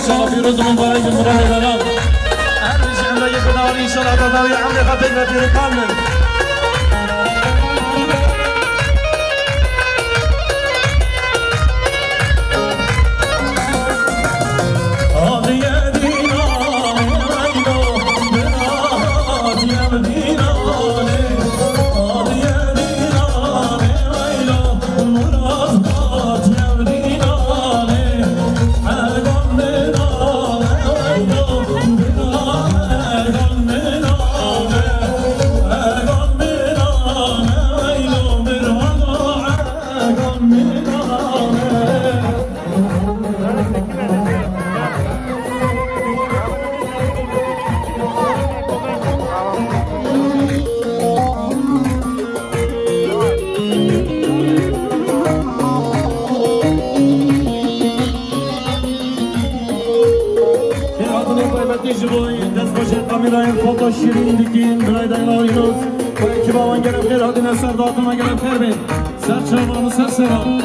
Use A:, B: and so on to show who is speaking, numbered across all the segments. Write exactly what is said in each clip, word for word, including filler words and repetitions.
A: انشاءالله پیروزمون برای جمهوری ایران هر بیشی عمره کناری انشاءالله داداوی عمره خطیب و پیر کامل فوتو شیرین دیگین برای داینا اینوز و اکی باوان گرم خیر هادین سر داتون گرم خیر بین سر چرمان و سر سران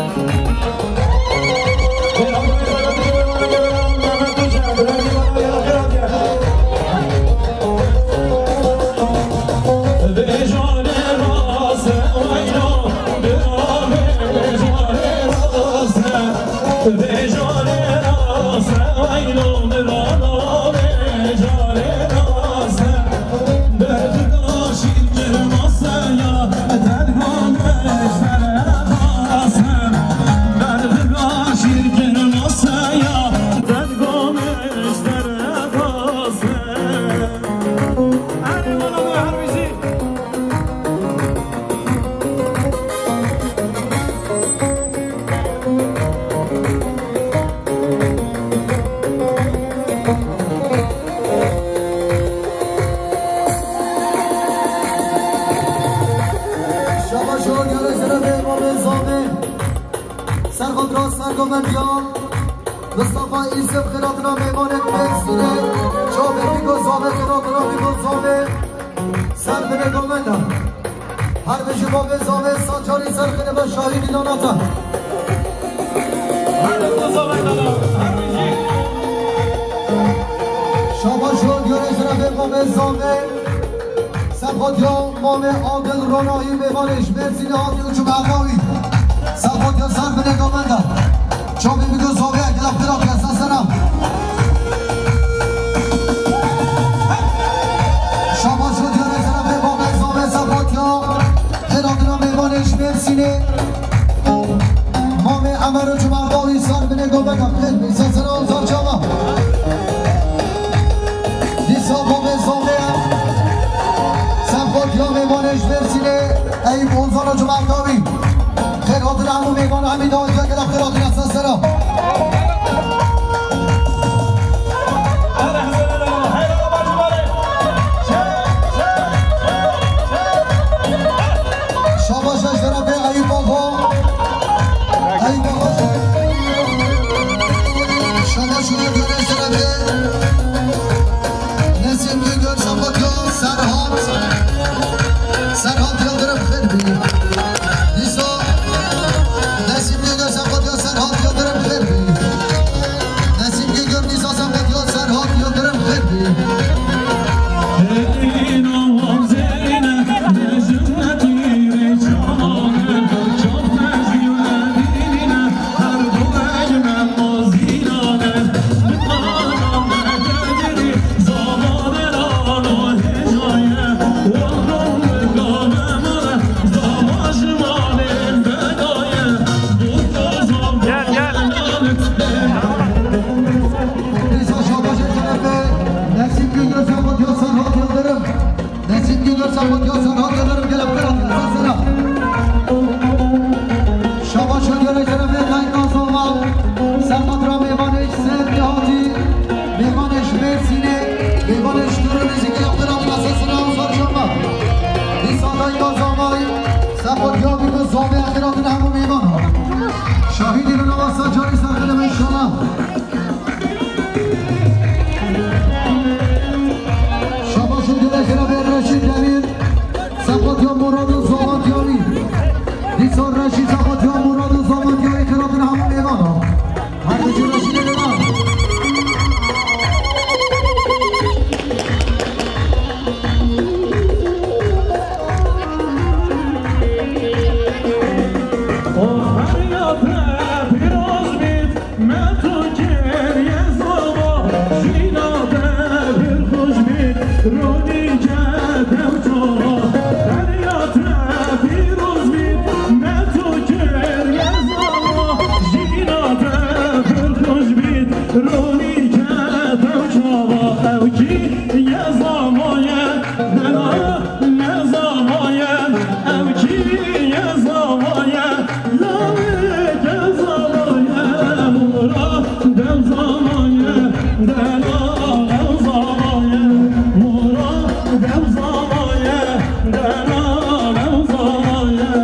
A: رونی که دوچا دریات پیروز بید نه تو گریه زما جینات پرخوش بید رونی که دوچا او کی یه زمایه نه نه زمایه او کی یه زمایه لاوی که زمایه مورا دل زمایه دلا او زمایه مورا دل زمایه دلا او زمایه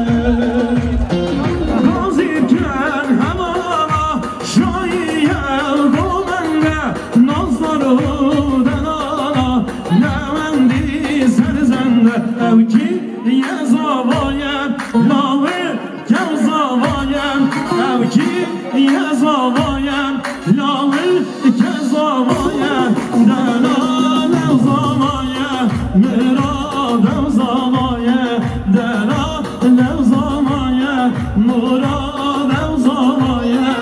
A: نازیر کن همانا شایی گومنده نازدارو دلالا نمندی سرزنده او کی یه زمایه لاوی که زمایه او کی یه زمایه لاوی که زمایه دلال او زمایه مراد او زمایه دلال او زمایه مراد او زمایه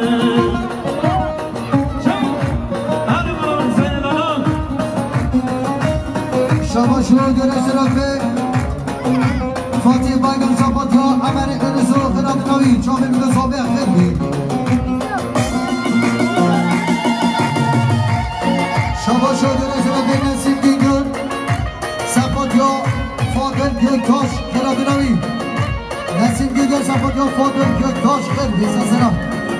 B: شما شروع گرشت رفته فاتح بایگان صفات یا عمر قرص و خراب نوی چامه میگه صابه خیلی شما شروع گرشت رفته نسیم گیگون صفات یا فاطر گیگتاش خراب نوی نسیم گیگون صفات یا فاطر گیگتاش خیلی سسرم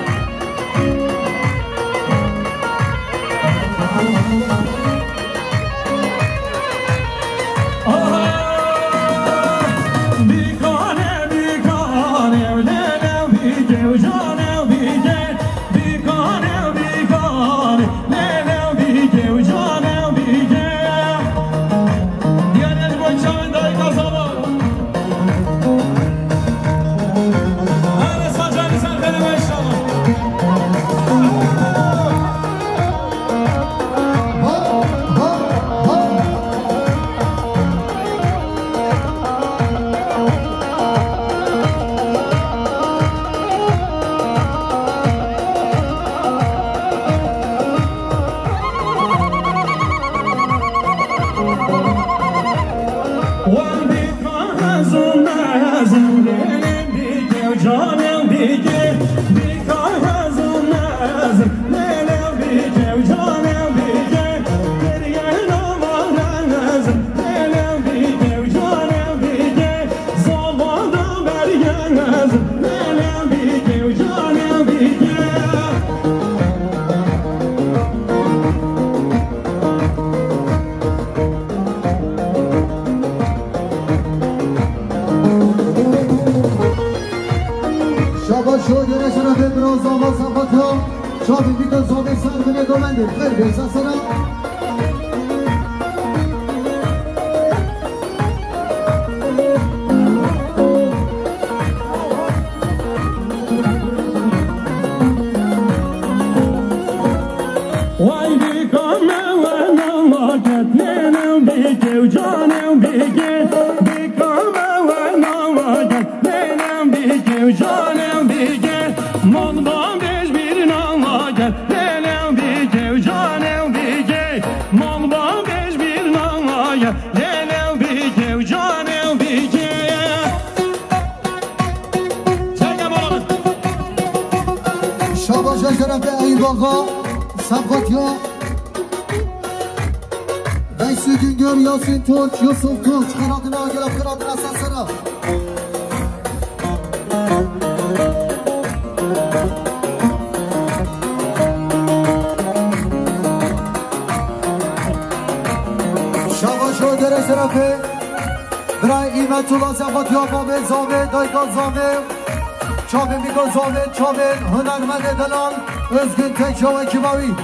B: هنرمند دلال özgün تکشو اکیباوی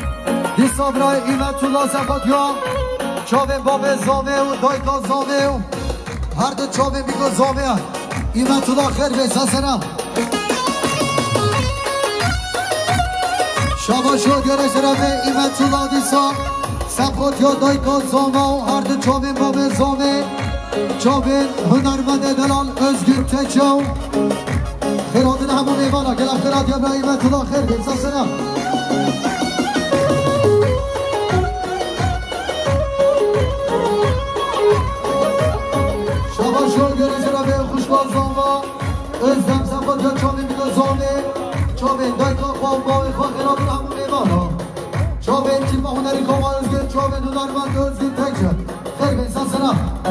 B: دیستا برای ایمت الله زفاتیا چاوه باب زامه و دایکا زامه و هر دو چاوه میگو زامه ایمت الله خیر بیسا سرم شما شو گرش رفه ایمت الله دیستا زفاتیا دایکا زامه و هر دو چاوه باب زامه چاوه هنرمند دلال özgün تکشو خیراتون همون ایوانا گلم خیرات یا برای ایمت الله خیر بیسا سرم özlem sapatya çavin bir zome çavin dayka kov bavi fakira bir hamun imana çavin çilma huneri koma özgün çavin hunarmand özgün tekçe Kır bin sasına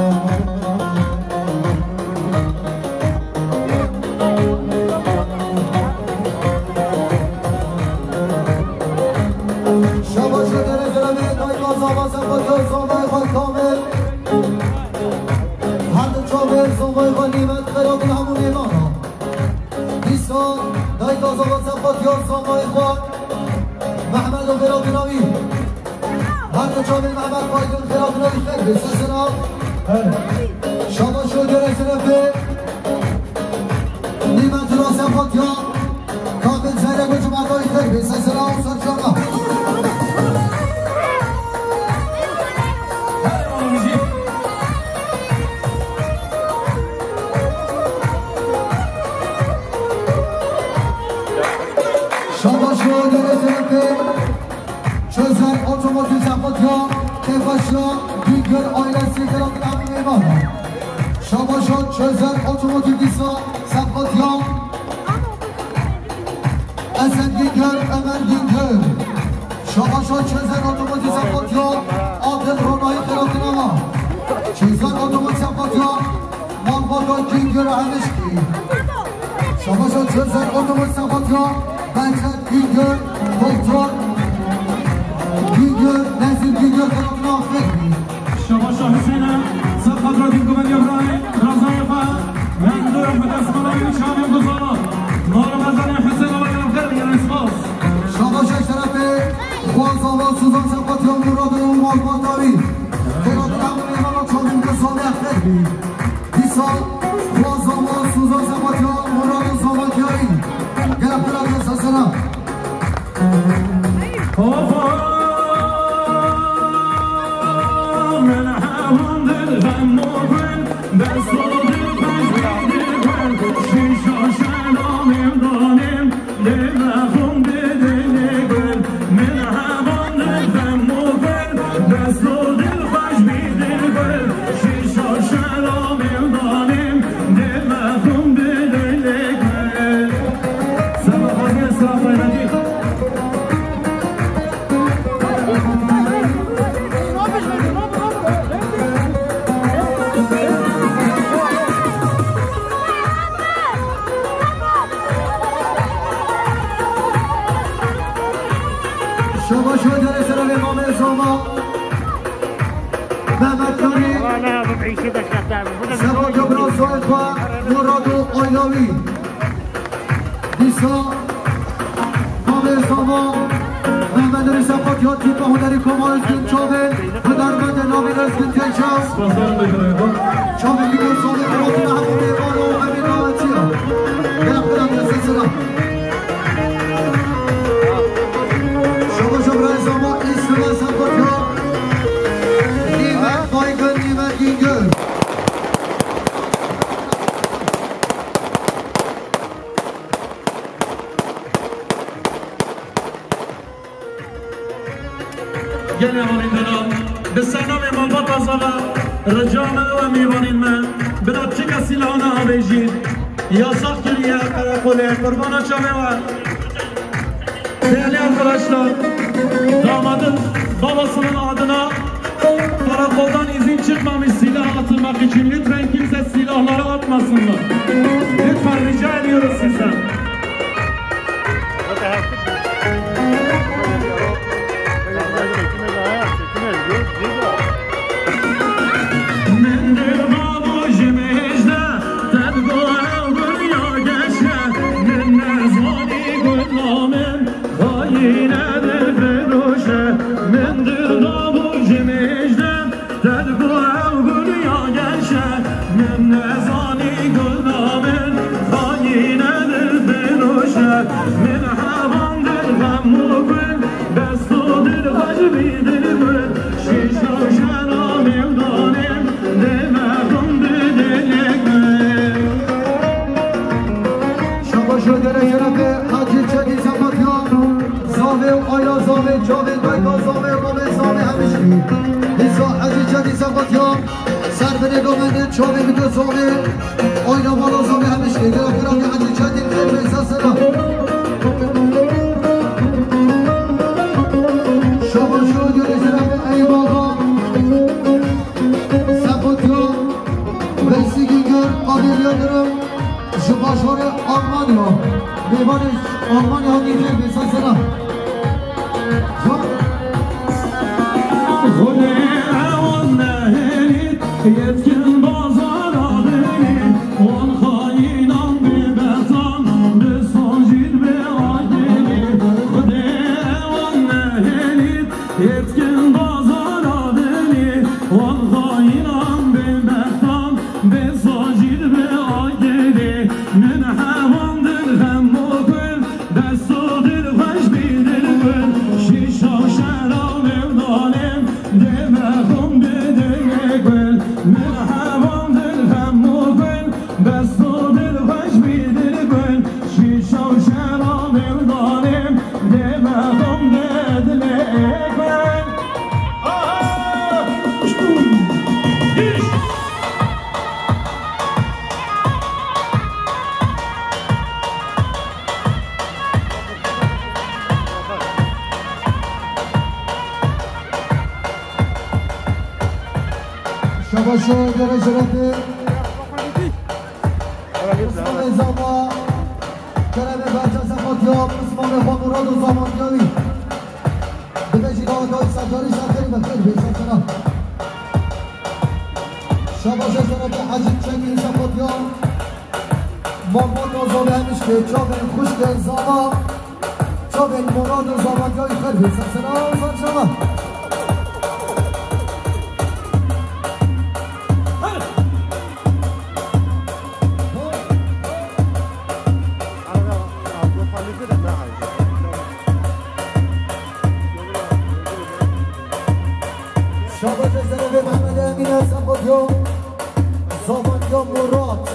B: Şabaşı derezelemi dayka zama sapatya zomay kol kamil Hadı çavin zomay kol nimet kira bir hamun imana Nisan dayka zama sapatya zomay kol محمد و خیرات نامی هر دو چاوی محمد بایدن خیرات نامی خیلی بسسنا شما شو گره سرفه نیمت را سفات یا کامل زیره گوچ مردای خیلی بسسنا و سر شما شما شو گره سرفه Çözer otomotiv zapatya Kefaşla Güngör ailesi tarafından hamur imana Şabaşon çözer otomotiv disa zapatya Esen Güngör Ömer Güngör Şabaşon çözer otomotiv zapatya Adil Ronay tarafından ama Çözer otomotiv zapatya Malbado Güngör Hamişki Şabaşon çözer otomotiv zapatya Bençer Güngör Doktor Güngör, Nezir Güngör tarafına affet.
A: Şabaşa Hüseyin'e, Sarkadra Dinkumen Yavrani, Razayfa, Mendur Ahmet Esmalay'ın Şamil Duzana, Nara Mazani Hüseyin Alay'ın Kırmı Yarısmaz.
B: Şabaşa şerefi, Kuazava Suzan Sapatya Murad'ın Umar Batari, Kıratın Hamur İmana Çavim Kısali affet. Disal, Kuazava Suzan Sapatya Murad'ın Savatyari. Gel Kıratın Sasına.
A: Ofa!
B: شما شو جلس رو امام شما محمد کاری شما جبران سوید و مراد و آیلاوی دیسا امام شما محمد رسفات یا تیپ هنری کما ازگین چاوه هنرمند نامی ازگین تیشا چاوه میگون سوید مراتون همون ایمان و همین آمدی ها گرم برم دست سلام Şabaşa Zama İsmail Sapatya Nimet Baygın Nimet Güngör
A: Gel yamanın dönüm Bisana ve malbat azala Rıcame ve mivanin me Biratçıka silahına abejir Yasak kiriye karakole Kurbana çame var Değerli arkadaşlar damadın babasının adına karakoldan izin çıkmamış silah atılmak için lütfen kimse silahları atmasınlar. Lütfen rica ediyoruz sizden.
B: Çavim bir de zome, oyna bana zome hemiş, gel آلمانیا میوانش آلمانیا نیجر بیسان سلام
A: خونه اون نهرید یتکن بازار آدرید اون خواهینان به بزانم به ساجید به آدرید خونه اون نهرید یتکن بازار آدرید اون خواهینان به بزان به ساجید به آدرید من حوام دل هم مکن دست و دل خوش بیدل کن شیشا شراب دانم دماغم بده گل من حوام دل هم مکن دست و دل خوش بیدل کن شیشا شراب دانم دماغم بده گل آها
B: شباشو گره شرفه اسمان زما کرمه بچه سفاتیاب اسمان خواه مراد و زمانیاوی ببشید آقای سجاری شخری بخیر بیشن سلام شباشو شرفه حجید چنگی سفاتیاب محمد آزاده همیش که چابن خوشک زما چابن مراد و زمانیاوی خیر بیشن سلام سال شما شاباش زنبه محمد امین سفاتیاب زمانیاب مراد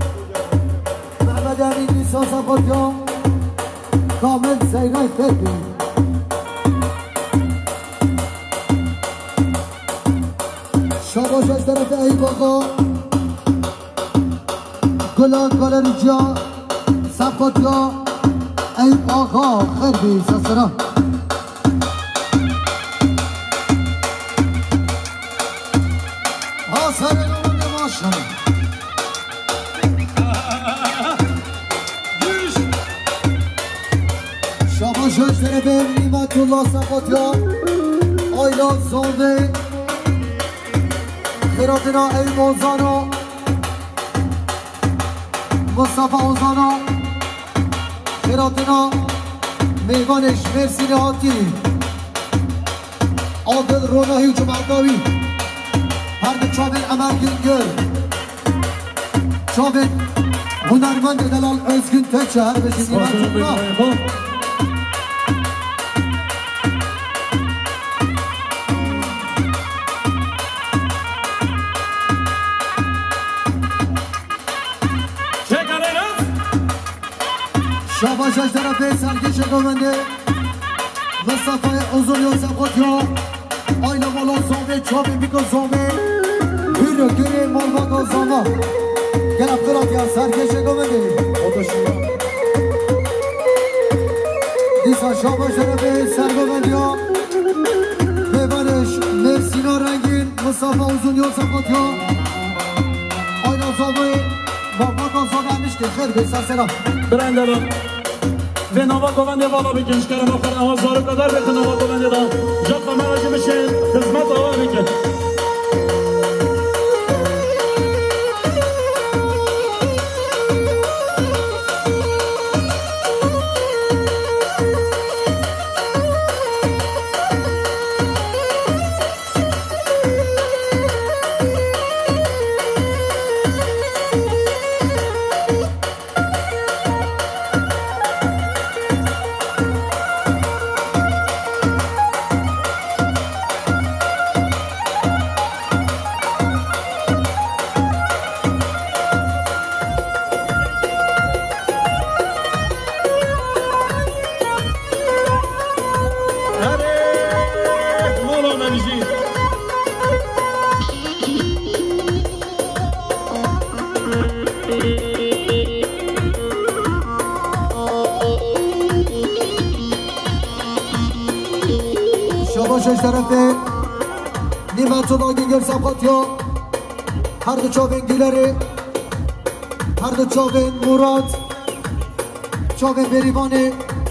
B: محمد امین نیسا سفاتیاب کامل زینای ترکی شاباش از طرف ایب آقا گلان گالریجا سفاتیاب ایب آقا خیر بی سسران آسر نمونده ماشانه شاباش اشتره به نیمت الله سفاتیاب آیلا زانده خیراتنا ای موزانا مصطفى اوزانا خیراتنا میوانش مرسی نهاتی عادل روناهی و جمعداوی هر چاوین عمل گنگل چاوین هنرمند دلال ازگün تکه هر بشید نیمت الله شاباش از طرف سرکش گوونده مصطفی اوزون یا سفاتیاب آیلا بالا زامه چاوی میکن زامه هیرو گیری مالبادا زاما گرفتراتی از سرکش گوونده دیسا شاباش طرف سرگوونده ها بیبانش مرسینا رنگین مصطفی اوزون یا سفاتیاب آیلا زامه مالبادا زامه همیش که خیر بیسا سلام
A: برندلم به نوا گوونده بالا بکنش کرم آخر آواز زارو قدر بکن نوا گوونده دا جد و مراجع بشه خدمت آوا بکن
B: شاباش از طرف نیمت الله گنگل سفاتیاب هر دو چاوین گیلره هر دو چاوین مراد چوبه بریوانه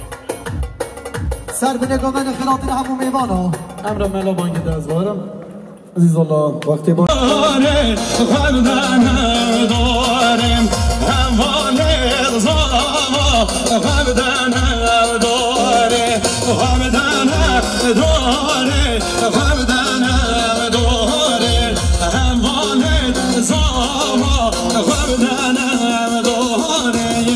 B: سر به نگاه من خلاتین همو میوانا
A: امر ملا بانگ دزوارم عزیز الله وقتی با
C: داره خردن دارم هموانه زاما خردن داره خردن داره خردن داره هموانه زاما خردن داره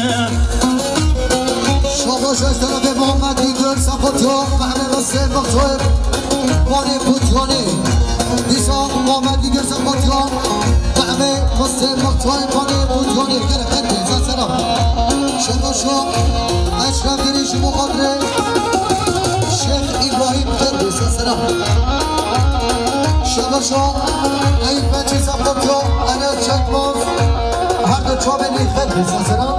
B: شاباش از طرف محمد دیگر سفاتیا محمد واسه مختار بانه بودیانه دیسا محمد دیگر سفاتیا محمد واسه مختار بانه بودیانه گره خیلی زسرم شباشا اشرف گریش مقادره شیخ ابراهیم خیلی زسرم شباشا این بچه سفاتیا علیه چکماز هر دو چابه خیلی زسرم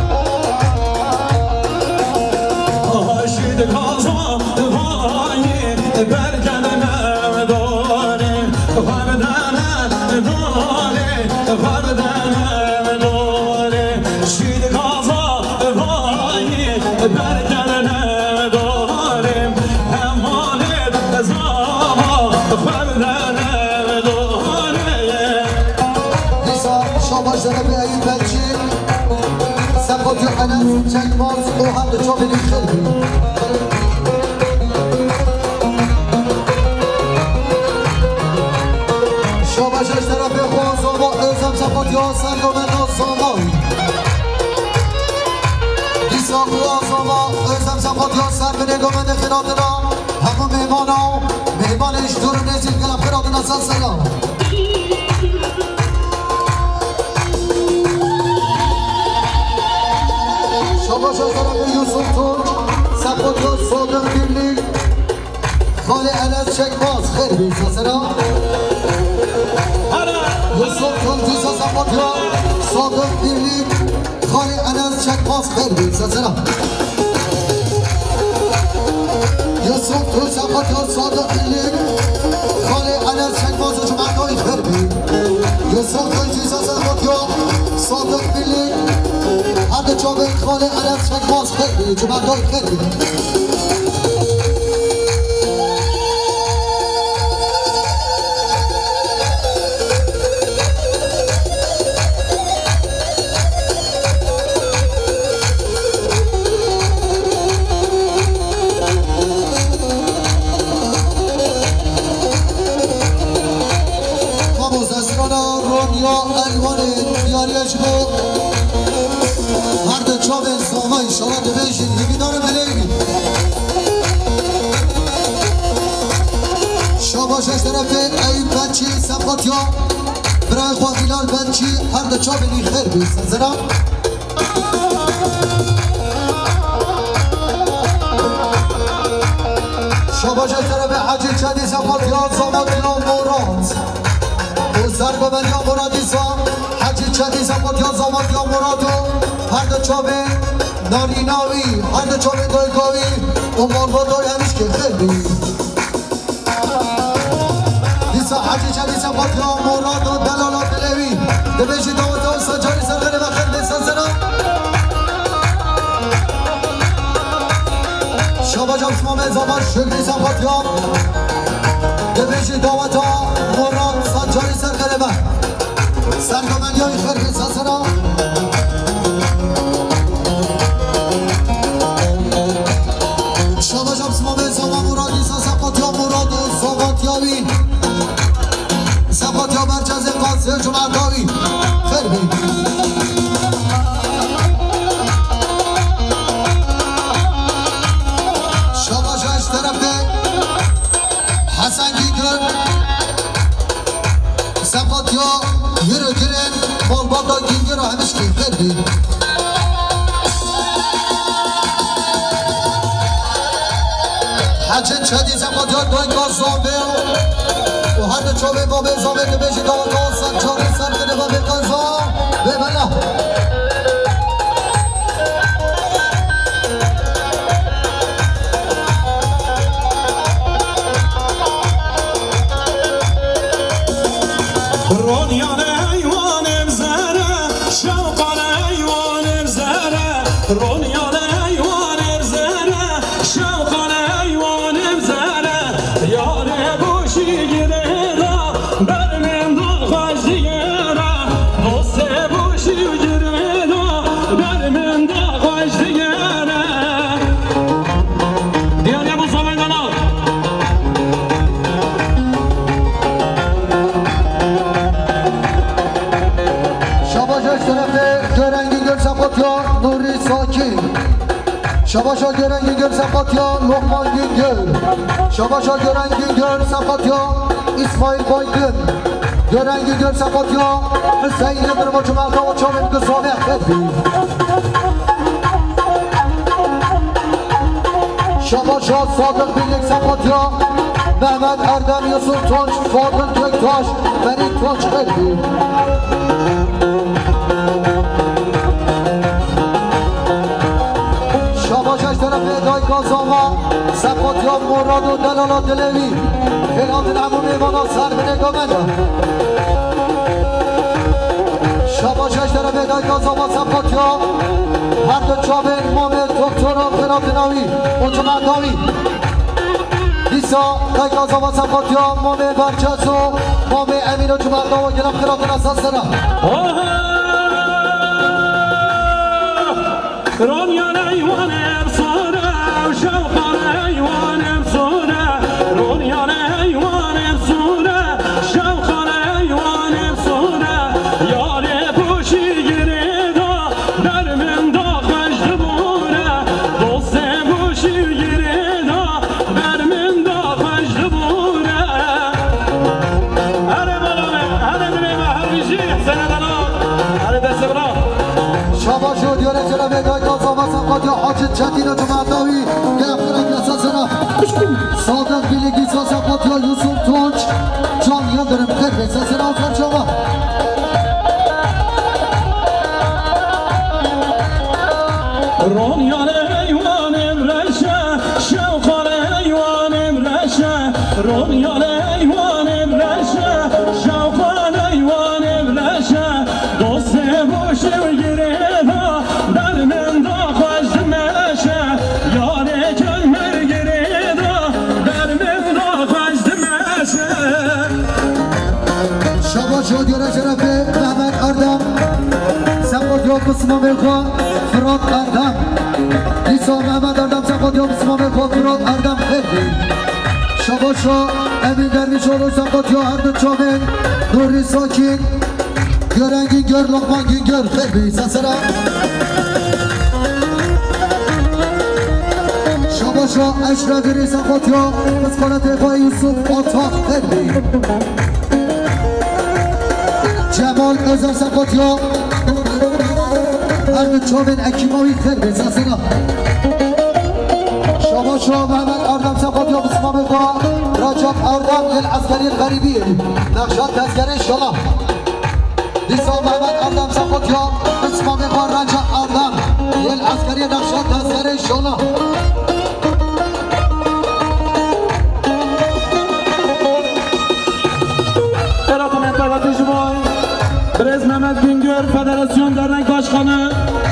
C: آشید کازا وای برگردن داره خردن داره خردن داره شید کازا وای برگردن داره همانه زاما خردن داره
B: نیسا شاباش داره به این بچه سفاتی حنف چکماز او هم دو چابه خیلی شاباش از طرف خوازاما ازم سفاتی ها سرگامن ها سامای دیسا خوازاما ازم سفاتی ها سر به نگامن خلاتنا همه مهمان ها مهمانش دور نزید گلم خلاتنا سال سلام شاباش از طرف یوسف تون سفاتی ها صادق بیرلی خاله علت چکماز خیلی بیسا سلام یوسف تون دیسا سفاتی ها صادق بیرلی خاله علت چکماز خیلی بیسا سلام یوسف تون سفاتی ها صادق بیرلی خاله علت چکماز جمعه خیلی بی یوسف تون دیسا سفاتی ها صادق بیرلی هر جامعه خاله علت چکماز خیلی جمعه خیلی شاباش از طرف این بچه سفاتیا برای خواهیلال بچه هر دو چا بینی خیر بیست زنم شاباش از طرف حجی چندی سفاتیا زامادینا مراد و سرگوبنیا مرادی سام حجی چندی سفاتیا زامادیا مرادو هر دو چا به ناریناوی هر دو چا به دایگاوی و مالبا دای همیش که خیر بیست حجی چندی سفاتیا مراد و دلالات دلوی دبیشی داوتا و سجاری سرغنی و خیر بیستن زنم شاباش اسمام زمان شکری سفاتیا دبیشی داوتا مراد سجاری سرغنی و سرگمنی های خیر بیستن زنم شاباش اسمام زمان مرادی سفاتیا مراد و سفاتیاوی سفاتیا مرکز قاصر جمعتاوی خیر بید شاباش از طرف حسن گیگر سفاتیا یرو گرن مالبادا گینگر رو همش که خیر بید حجن چدی سفاتیا دایگاه زامبل و هر دو چوبه با به زامه که بشی داوتا سنچاری سرگنه و به قضا به بلا
C: رونیان ایوانم زره شوقان ایوانم زره رونیان
B: Şabaşa gören güngör Sapatya Lokman Güngör. Şabaşa gören güngör Sapatya İsmail Baygın. Gören güngör Sapatya Hüseyin Yıldırım Uçumalda Uçumin Kızane Hedbi. Şabaşa Sadık Birlik Sapatya Mehmet Erdem Yusuf Tunç Fadıl Göktaş Ferit Tunç Hedbi. Şabaşaş tarafı Day Kazanma Sapatya Muradu Delala Delevi Filadın Amumi Bana Serbine Gömena. Şabaşaş tarafı Day Kazanma Sapatya Hamdi Çabin Muhammed Doktoru Filadın Avi Uçuma Davi Disa Day Kazanma Sapatya Muhammed Berçesu Muhammed Emin Uçuma Davi Gelap Filadın Asasına
C: Ronya eyvanem sonra, şavkar eyvanem sonra, Ronya eyvanem sonra, şavkar eyvanem sonra, yâre boşi gireda, dermenda kaçtı bura, doste boşi gireda, dermenda kaçtı bura. Hadi balame, hadi dileme, hadi bizi, seneden al, hadi dese bırak.
B: Şabaşo diyor Ecele Beday Kazama Sapatya Hacı Çetin Uçumandavi Gelaptırak yasasına Sadık Birlik İsa Sapatya Yusuf Tunç Can Yıldırım Kırk sesine Osman Çoma
C: Ronya eyvanem reşe, şevkar eyvanem reşe, Ronya eyvanem reşe, şevkar eyvanem reşe, doste boşu gireda, dermenda kaçtı meşe, yâre kömür gireda, dermenda kaçtı meşe.
B: Şabaşo diyor Ecele Mehmet Erdem Sapatya Kısma Melko Fırat Erdem İsa Mehmet Erdem Sapatya Kısma Melko Fırat Erdem Hedbi Şabaşo Emin Dervişoğlu Sapatya Erdem Çamin Nuri Sakin Gören Güngör Lokman Güngör Hedbi Sesera Şabaşo Eşref Biri Sapatya Kıskana Tefa Yusuf Atak Hedbi Cemal Özer Sapatya Erdem Çamin Ekimovi Hedbi Sesera Şabaşo Mehmet Erdem Sapatya Kısma Melko Racap Erdem El Askeri Garibi Nakşat Tezgeri Şola Disa Mehmet Erdem Sapatya Kısma Melko Racap Erdem El Askeri Nakşat Tezgeri Şola
C: Eratım Entevat İcmai Brez Mehmet Güngör Federasyon Dernek Başkanı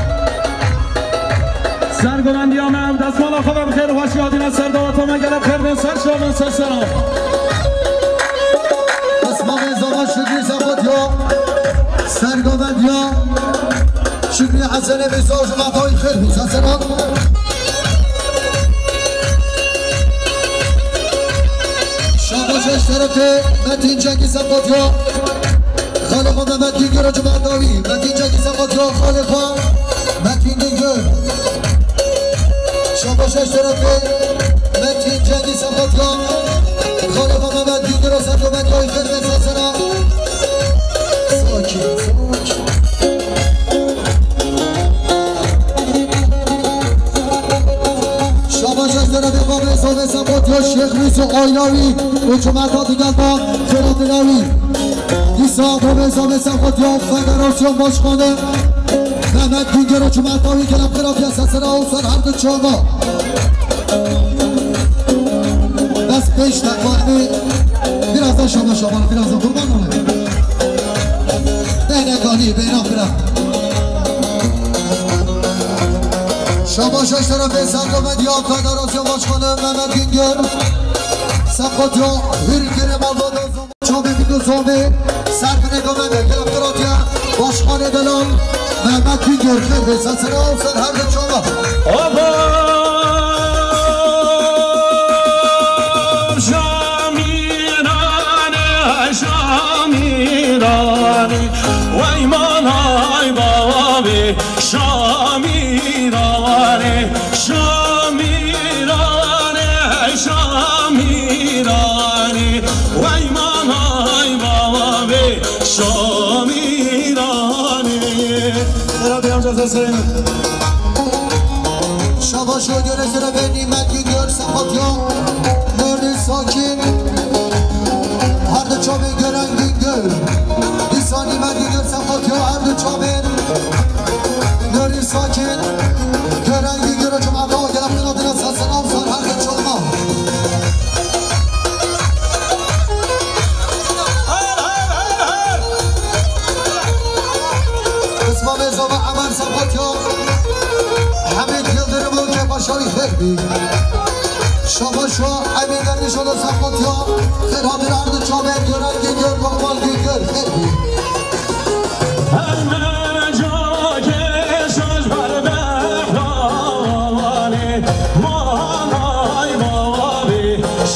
C: Sergövendiyamem Desmala Khaber Khair hoş geldiniz Serdavatama gelip Khairden Serşavın Serselam
B: Kısma Mezama Şükrü Sapatya Sergövendiyam Şükrü Hasan-ı Mesaj Matay Khair Serselam Şabaşaş tarafı Metin Cengiz Sapatya Khalifa Mehmet Güngör Uçumandavi Metin Cengiz Sapatya Khalifa Metin Güngör Şabaşaş tarafı Metin Cengiz Sapatya Khalifa Mehmet Güngör Sergövendiyam Khair ve Sesena Sakin sakin Şabaşaş tarafı Babesa ve Sapatya Şeyh Yusuf Aylavi Uçumanda Digalba Ferhat Ilavi İsa Babesa ve Sapatya Federasyon Başkanı Mehmet Güngör Uçumandavi Gelap Kırafya Sesena Olsan Hardı Çolma Bes beş dakikayı birazdan Şabaş Şaban'ı birazdan kurban olayım Bene gani beni akıra Şabaşaş tarafı Sergövendiyam Federasyon Başkanı Mehmet Güngör سقطیا هرگیر مالباد زمان چوبه بیدو زومه سرکنه گامنده گلفتراتیا باشخانه دلال محمد بینگر خیلی سسره و سر هر ده چوبه
C: آبا شامیرانه شامیرانه وای مانای بابی شامیرانه شامیرانه شامیرانه وای مانای بابی شامیرانه مرابی همجا زسین
B: شبا شو گرسه رو به نیمت گیر سقاطیا نوری ساکین هر دو چابه گرن گیر دیسا نیمت گیر سقاطیا هر دو چابه نوری ساکین گرن گیر رو جمعه با گرفت نادر سسن آفزار هر دو چابه اسمام ازام عمل سقاطیا حمید یلدرمون که باشاری خیر بی شما شو امین درمی شده سقاط یا خیر ها بیر عرض چامه گرن که گر بقبال که گر خیر بی
C: همه جا که شش بر بهرانه مانای بابی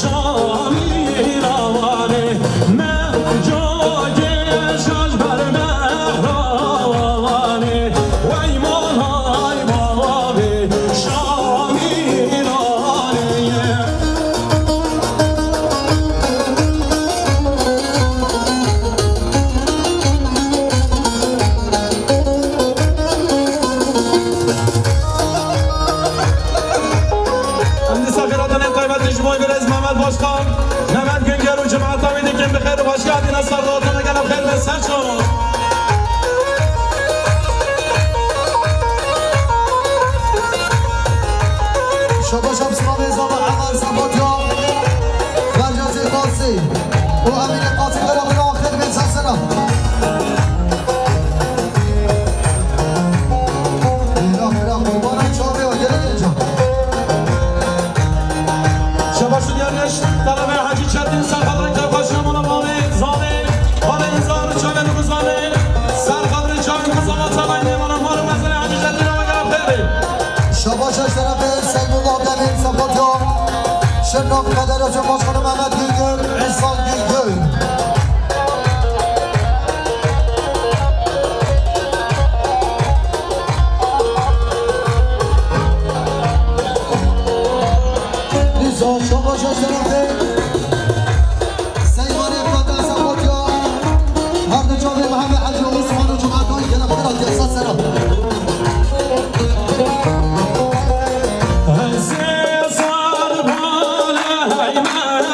C: شامیرانه من جا که شش بر بهرانه وای مانای بابی شامیرانه امدی ساکراتان قیمت اجتماعی برز محمد باشخان محمد گنگر و جماعت آمیده که بخیر و باش کردین از سرداتان اگرم خیر بسر شما
B: شما شب سلام ازام عمل سقاط یا برجازی قاسی و امین قاسی برم برم آخر بین سسنا اینا برم قربانم چابه ها گره اینجا
C: شما شدیانش طلبه حجی چردین سرخدر کرکاش نمونه مامه زامه حال انزار چاوه نگو زامه سرخدر چاوه نگو زامه تبایی نیمانه مارو مزنه حجی چردین رو مگرم خیلی
B: شما شش طرف سیمون آدمین سقاط یا شرناق قدر از باشخانه محمد گیگر احسان گیگر نیزا شما شش طرف سیمان قدر سقاط یا هر دو جامعه محمد حجی و عثمان و جمعه دایی گرفته را جلسه سرم
C: زی سر بالا های من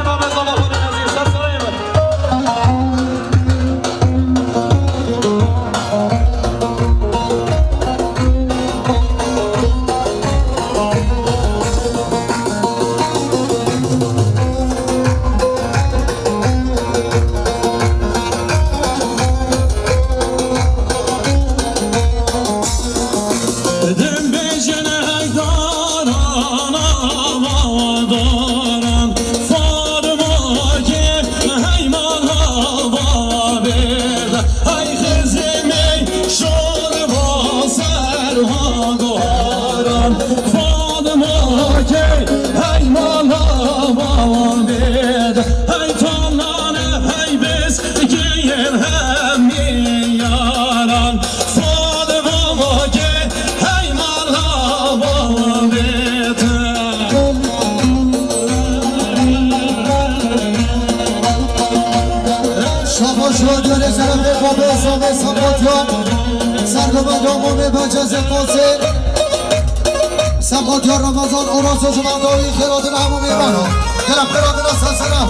C: بابا زاما خود نزیر سر سرای من
B: سبقات رمضان اوراس و جمعداری خیرات الهمو میبانا گرم خیرات نسلسلم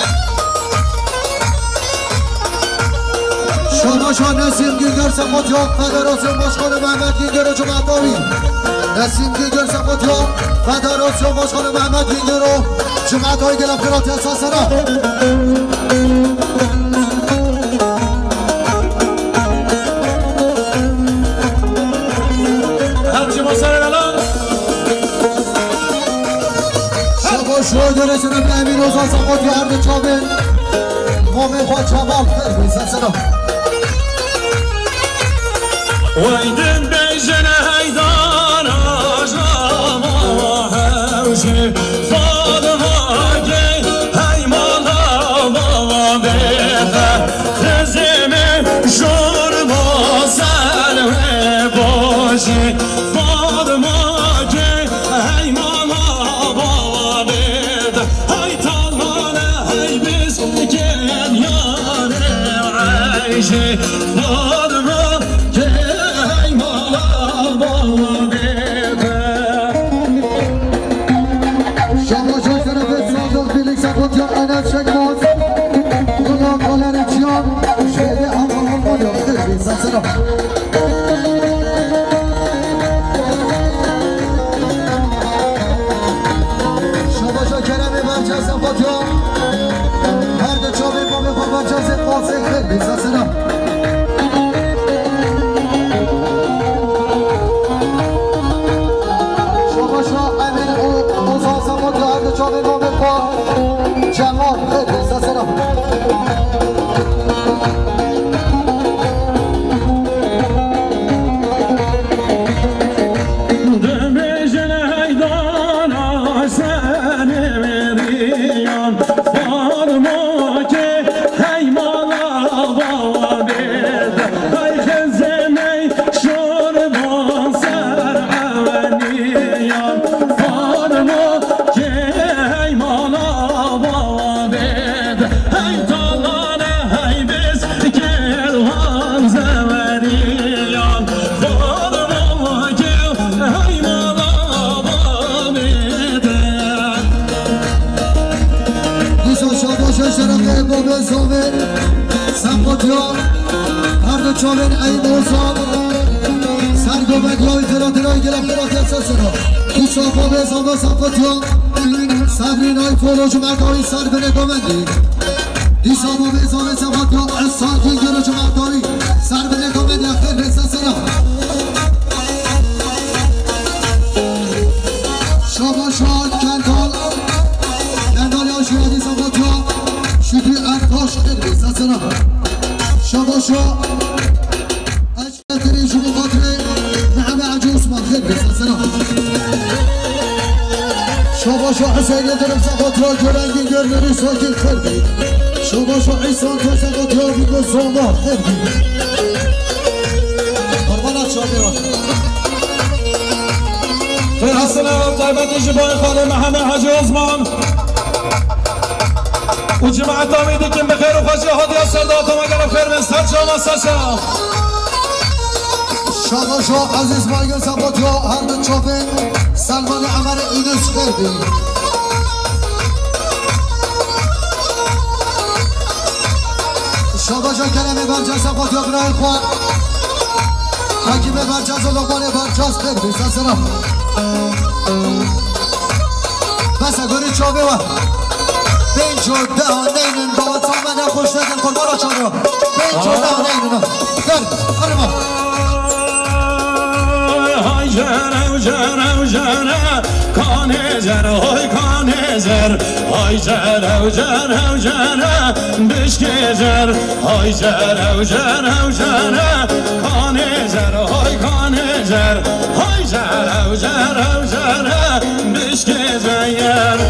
B: شما شما نسیم گیگر سبقات یا فدراسیون باشخان محمد گیگر و جمعداری نسیم گیگر سبقات یا فدراسیون باشخان محمد گیگر و جمعداری گرم خیرات نسلسلم شو درست نمی امین روزان سقاطی هرد چابن مومن با چابال خیلی بیسن سلام
C: ویدن بیجن هیدان آجام هوشی فادماگی هیمالا بابا بیخه خزمه شور با سلوه باشی فادماگی هیمالا بابا بیخه های تالانه های بیز گل یاره عیشی فادماگی هیمالا بابا بیخه
B: شما جای طرف صادق بیلیک سقاط یا انت شکماز دنیا کالر چیان شهده همه هم باید خیلی بیسن سلام چابن ای موسا سرگومد یا ایترات رای گرم خیرات احساس را کسافا به ازام سفاتیان سبرین های فولوش مرداری سر به نگامندی دیسابا به ازام سفاتیان احساسی گروش مرداری سر به نگامندی اخیر احساس را شما شاد کندال کندال یا شیادی سفاتیان شکری ارتاش خیلی احساس را شما شاد شما شو حسین درم سقاط را جرنگی گرمری ساکن خردی شما شو عیسان تو سقاط را بیگو زوما خردی قربانت شما بیران خیر السلام طیبت جبای خانم محمد حاجی عثمان و جماعت آمیدی که بخیر و خوشی هادی از سرداتم اگر خیر من سر شما سشا شما شو عزیز مایگل سقاط را هر دو چوبه سلمان عمر اینش خردی شاباشا کلمه برجاز خود یا برای خواه حکیمه برجاز و لقمان برجاز خیر بیسا سلام بس اگری چابه و بین جده ها نینن بابا تا من خوش ندن قربان ها چانه بین جده ها نینن در قربان
C: های جره و جره و جره کانه جره های کانه جر های جره و جره و جره بشکه جر های جره و جره و جره کانه جره های کانه جر های جره و جره و جره بشکه جر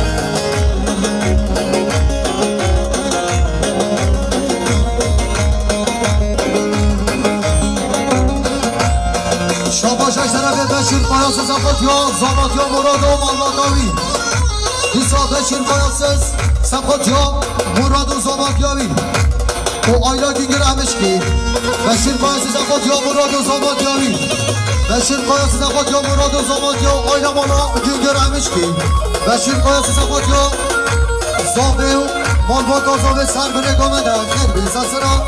B: شاباشش طرف بشیر قیاسز افت یا زامت یا مراد و مالماتاوی ایسا بشیر قیاسز سفت یا مراد و زامت یاوی و آیلا گینگر همشکی بشیر قیاسز افت یا مراد و زامت یاوی بشیر قیاسز افت یا مراد و زامت یا آیلا مالا گینگر همشکی بشیر قیاسز افت یا زامه و مالمات و زامه سر بنگامه در خیر بیسا سرا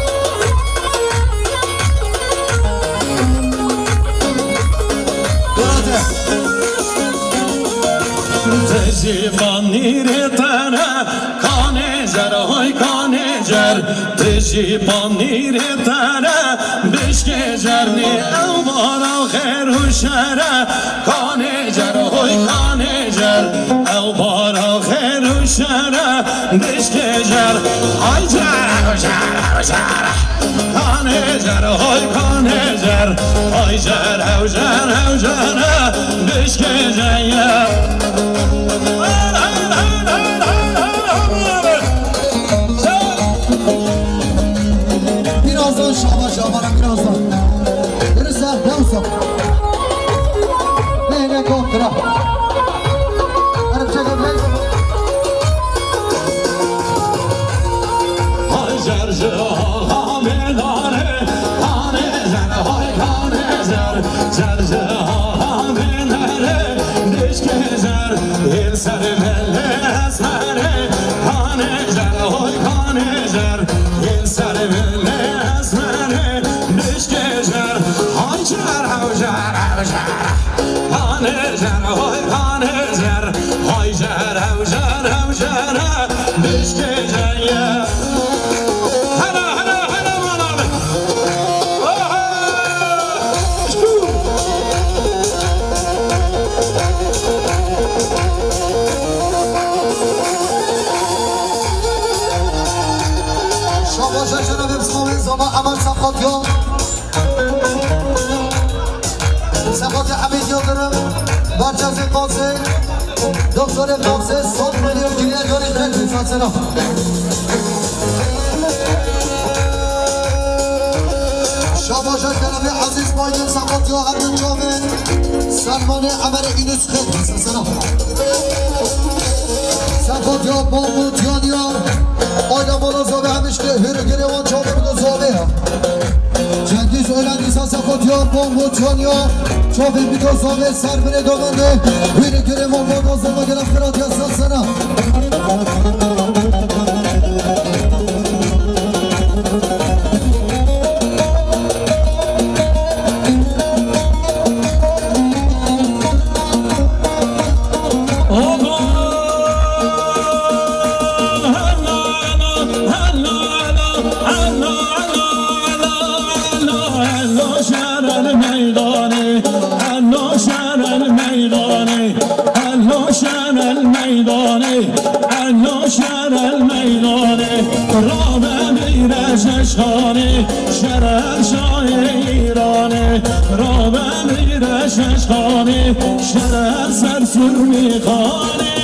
C: تجیبان نیره تنه کانه جر های کانه جر تجیبان نیره تنه بشکه جر نی او بارا خیر و شره کانه جر های کانه جر او بارا خیر و شره بشکه جر های جر و جر و جر کانه جر های کانه جر های جر و جر و جر بشکه جر
B: birazdan şabaş şabana birazdan neresi yavsa neyine kontra arap çekemeyiz
C: های جر جر ها مداره کانه جر های کانه جر جر جر ها مداره دشکه جر دل سر مله اسمره کانه جر های کانه جر دل سر مله اسمره دشکه جر های جر ها جر ها جر کانه جر های کانه جر های جر ها جر ها جر دشکه جر
B: عمل سقط يوم سقط حميد يضرب مركز القاسم دكتور القاسم صوت مليون جنيه دوري خلفي فاصله شاباشا كلامي عزيز بايدن سقط يا عبد الجامل سلمان عمل إنس خلفي فاصله سقط يا بابو تيانيا آیلا بالا زابه همشته هر گریوان چاوه بگو زابه جنگیز اولندیسا سخوت یا بامو چانیا چاوه بگو زابه سر بره دومنده هر گریوان بالا زابه گرم خرات یا ساسنا
C: ششخانه شرف شاه ایرانه را به میره ششخانه شرف سرسور میخانه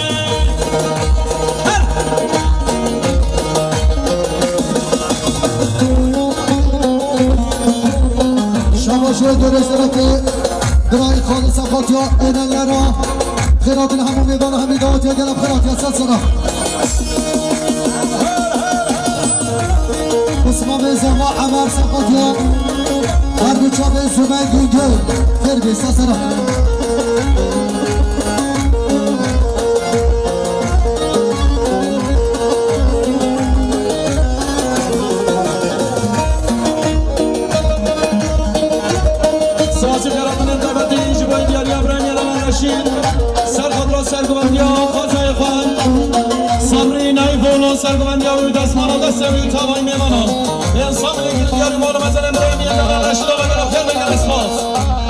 B: شماشو درست رفته برای خالص صفات یا اینه را خیرات همون میبانه همی دعوت یا گلم خیرات یا ست سنا اسمام زما عمر سقط یا هر دو چاپ زمان گنگل خیر بیسا سنا
C: و دستمان و دست و تابای میمانم به انسان بگیر بیاری مال مزل برای میان دقیق رشد آقا برم خیر بگیر اسماس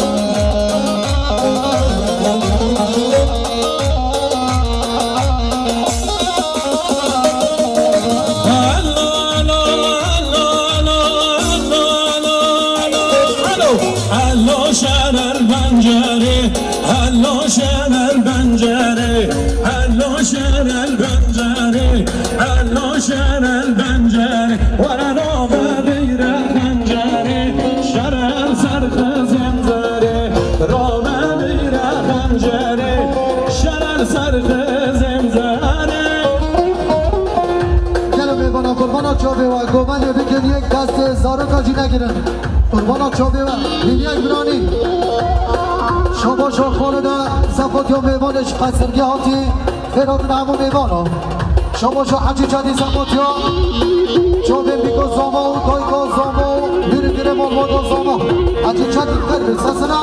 C: هلو شهر البنجره هلو شهر البنجره هلو شهر البنجره هلو شهر البنجره ورا رام غیر خنجره شهر سرخ زمزره رام غیر خنجره شهر سرخ زمزره
B: گلو میبانم قربانا چابه و گومنه بکن یک دست زارو کاجی نگیرن قربانا چابه و این یک برانی شما شو خالده زفاتی و میبانش قصرگی هاتی فراد نمو میبانا شما شو حجی جدی زفاتی ها چابه بیگو زاما و دایگو زاما و بیری گیره مالمادا زاما حجی جدی خیر بسسنا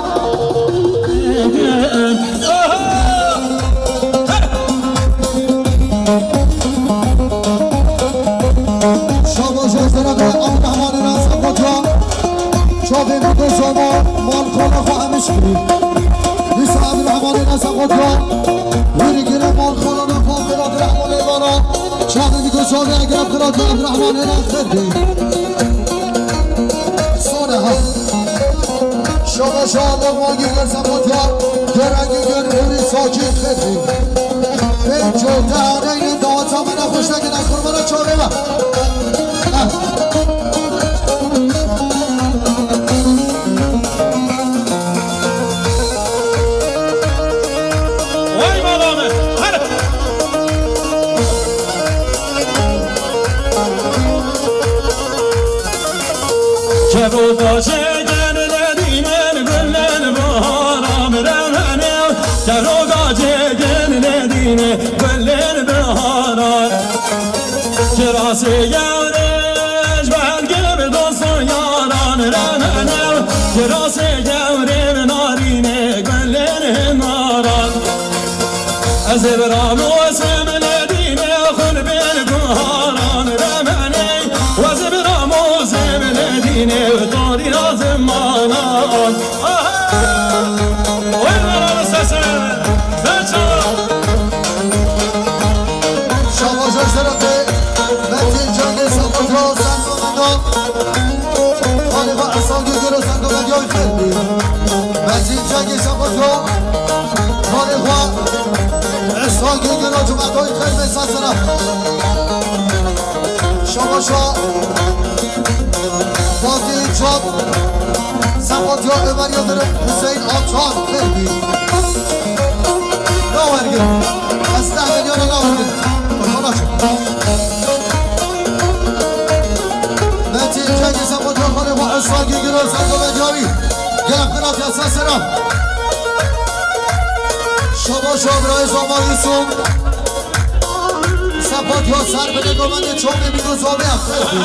B: شما شو زرقه آب نهمان نزفاتی ها چابه بیگو زاما مال خانه خواهمش کنی نیست عبدالرحمن نزفاتی ها بیری گیره مال خانه نفاق براد رحمان ایوانا چابه بیگو زاما اگر براد عبدالرحمن نزفاتی دی سونه ها شما شو آب مانگی نزفاتی ها گرنگی گرنگی ساکی خیلی بینجو دهانه این دعات ها من خوش نگه نکرمانه چابه با
C: روزا شجر ندیمن گلن بهارم رمنه که روزا شجر ندیمن گلن بهارم که راست یارش بلگه به دوست و یاران رمنه که راست یارم نارینه گلن ناران از ابرام و اسم ندیمه خون بین بهاران رمنه و از ابرام و اسم ندیمه داری زمانان وين سسر
B: شما زرزرقه متین جنگ سقوط ها سنگ و مدام خالق اصانگی گرو سنگ و مدیای خیلی متین جنگ سقوط ها خالق اصانگی گرو جو مدیای خیلی سسر شما شا بازی چاب سقوط ها امریا در حسین آتان خیلی ناورگی از ده میلیون ناورگی متین جنگ سقوط ها خالق اصانگی گرو سنگ و مدیای گرم خلاف یاسا سرم شما شا برای زمانی سوم سقوط ها سر بده دومنده چوبه بیدو زوبه اخیلی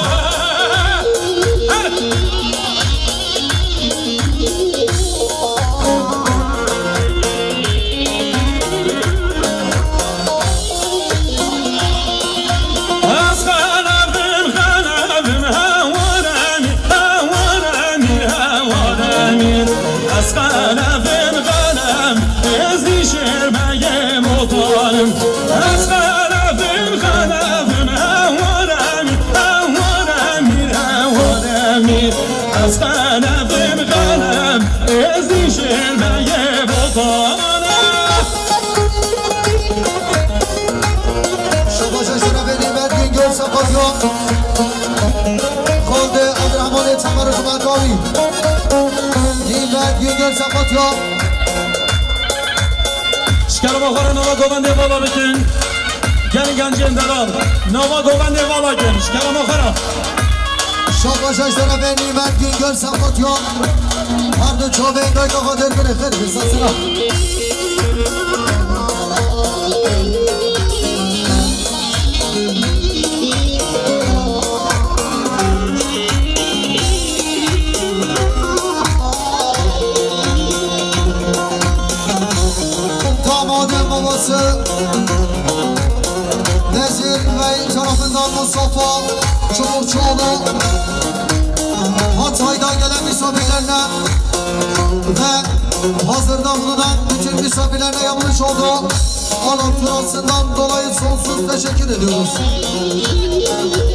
B: خالد عبدالرحمن تمر جمعتاوی دیگر گینگر سقاط یا
C: شکرم آخر نما گوونده بالا بکن گنی گنجی اندرار نما گوونده بالا کن شکرم آخر
B: شاقا شش طرف نیمت گینگر سقاط یا هر دو چوبه اندای که خاطر کنه خیلی بساسنا نزیر و این طرفندان مصطفى Çubukçuoğlu, Hatay'dan gelen misafirlerine ve hazırda bulunan bütün misafirlerine yapmış olduğu alan turasından dolayı sonsuz teşekkür ediyoruz.